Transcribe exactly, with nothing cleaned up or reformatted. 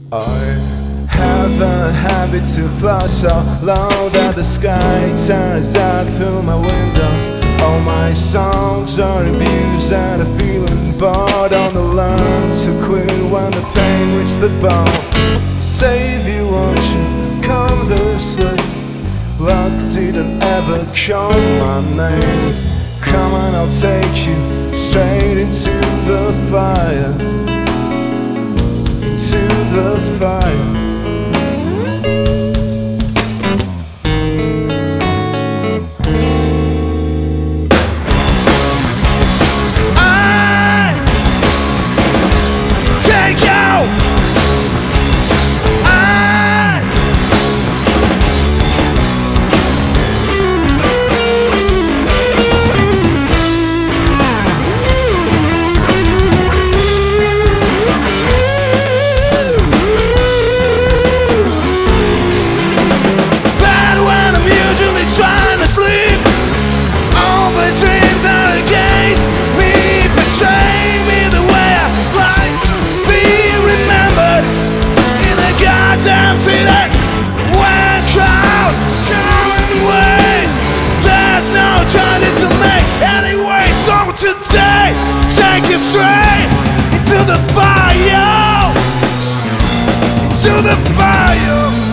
I have a habit to fly so low that the sky turns out through my window. All my songs are abused and I'm feeling bored. On the line to quit when the pain reaches the bone. Save you, won't you come this way? Luck didn't ever call my name. Come on, I'll take you straight into the fire. Into the fire. Today, take you straight into the fire, into the fire.